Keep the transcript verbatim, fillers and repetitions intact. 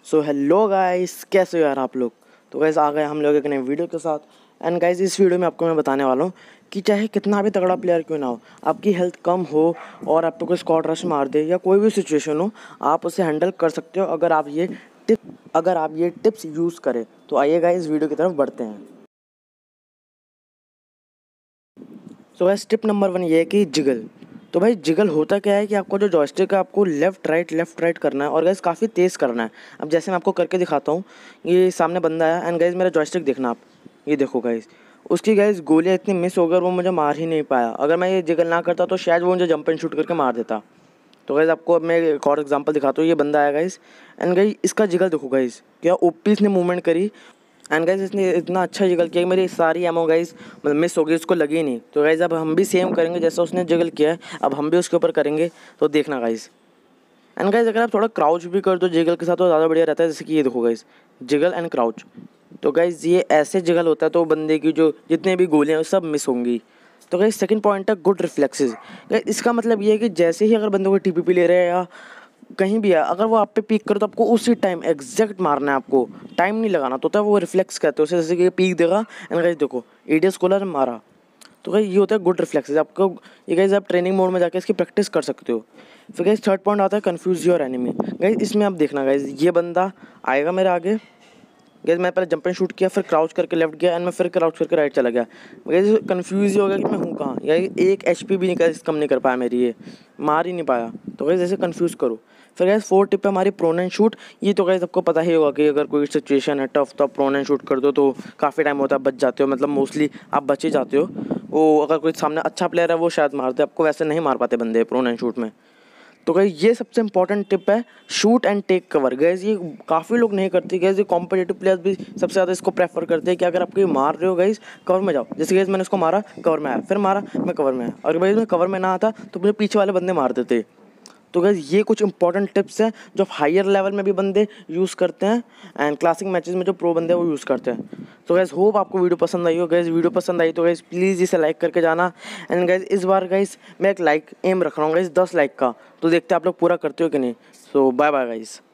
So hello guys, कैसे हो यार आप लोग। तो गाइस आ गए हम लोग एक नए वीडियो के साथ। एंड गाइस इस वीडियो में आपको मैं बताने वाला हूँ कि चाहे कितना भी तगड़ा प्लेयर क्यों ना हो, आपकी हेल्थ कम हो और आपको कोई स्क्वाड रश मार दे या कोई भी सिचुएशन हो, आप उसे हैंडल कर सकते हो अगर आप ये टिप अगर आप ये टिप्स यूज़ करें। तो आइए गाइस वीडियो की तरफ बढ़ते हैं। So guys tip number one ये है कि जिगल। तो भाई जिगल होता क्या है कि आपको जो जॉयस्टिक है आपको लेफ़्ट राइट लेफ़्ट राइट करना है और गाइस काफ़ी तेज़ करना है। अब जैसे मैं आपको करके दिखाता हूँ, ये सामने बंदा है एंड गाइस मेरा जॉयस्टिक देखना आप, ये देखो गाइस उसकी गाइस गोलियाँ इतनी मिस हो गई और वो मुझे मार ही नहीं पाया। अगर मैं ये जिगल ना करता तो शायद वो मुझे जंप एंड शूट करके मार देता। तो गाइस आपको अब मैं एक और एग्जांपल दिखाता हूँ। ये बंदा आया गाइस एंड गाइस इसका जिगल देखो गाइस, क्या ओपी इसने मूवमेंट करी एंड गाइस इसने इतना अच्छा जिगल किया कि मेरी सारी एमो गाइस मतलब मिस हो गई, उसको लगी नहीं। तो गाइस अब हम भी सेम करेंगे जैसा उसने जिगल किया है, अब हम भी उसके ऊपर करेंगे, तो देखना गाइस। एंड गाइस अगर आप थोड़ा क्राउच भी कर दो जिगल के साथ तो ज़्यादा बढ़िया रहता है। जैसे कि ये देखो गाइस जिगल एंड क्राउच। तो गाइस ये ऐसे जिगल होता है तो बंदे की जो जितने भी गोलियाँ हैं सब मिस होंगी। तो गाइस सेकंड पॉइंट है गुड रिफ्लेक्सेस। गाइस इसका मतलब ये है कि जैसे ही अगर बंदे को टीपीपी ले रहे हैं या कहीं भी है, अगर वो आप पे पीक करे तो आपको उसी टाइम एग्जैक्ट मारना है, आपको टाइम नहीं लगाना। तो होता है वो रिफ्लेक्स कहते हैं उसे, जैसे कि पीक देगा एंड गाइस देखो एडीएस कॉलर मारा। तो गाइस ये होता है गुड रिफ्लेक्सेस। आपको ये गाइस आप ट्रेनिंग मोड में जाके इसकी प्रैक्टिस कर सकते हो। फिर गाइस थर्ड पॉइंट आता है कन्फ्यूज योर एनिमी। गाइस इसमें आप देखना गाइस ये बंदा आएगा मेरे आगे, गैस मैं पहले जंप एंड शूट किया, फिर क्राउच करके लेफ्ट गया एंड मैं फिर क्राउच करके राइट चला गया। गैस कन्फ्यूज ही हो गया कि मैं हूँ कहाँ, या एक एच पी भी नहीं कर कम नहीं कर पाया मेरी, ये मार ही नहीं पाया। तो गैस ऐसे कन्फ्यूज़ करो। फिर गैस फोर्थ टिप है हमारी प्रोन एंड शूट। ये तो गैस आपको पता ही होगा कि अगर कोई सिचुएशन है टफ तो आप प्रोन एंड शूट कर दो तो काफ़ी टाइम होता है बच जाते हो, मतलब मोस्टली आप बच ही जाते हो। वो अगर कोई सामने अच्छा प्लेयर है वो शायद मार दे आपको, वैसे नहीं मार पाते बंदे प्रोन एंड शूट में। तो गाइस ये सबसे इंपॉर्टेंट टिप है, shoot and take cover. Guys ये काफ़ी लोग नहीं करते। गाइस ये कॉम्पिटिटिव प्लेयर्स भी सबसे ज़्यादा इसको प्रेफर करते हैं कि अगर आप कोई मार रहे हो गाइस कवर में जाओ। जैसे गाइस मैंने उसको मारा, कवर में आया, फिर मारा मैं कवर में आया, और भाई मैं कवर में ना आता तो मुझे पीछे वाले बंदे मार देते। तो गाइस ये कुछ इंपॉर्टेंट टिप्स हैं जो हायर लेवल में भी बंदे यूज़ करते हैं एंड क्लासिक मैचेस में जो प्रो बंदे हैं वो यूज़ करते हैं। तो गाइस होप आपको वीडियो पसंद आई हो। गाइस वीडियो पसंद आई तो गाइस प्लीज़ इसे लाइक करके जाना। एंड गाइस इस बार गाइस मैं एक लाइक एम रख रहा हूँ गाइस दस लाइक का, तो देखते हैं आप लोग पूरा करते हो कि नहीं। So bye bye guys.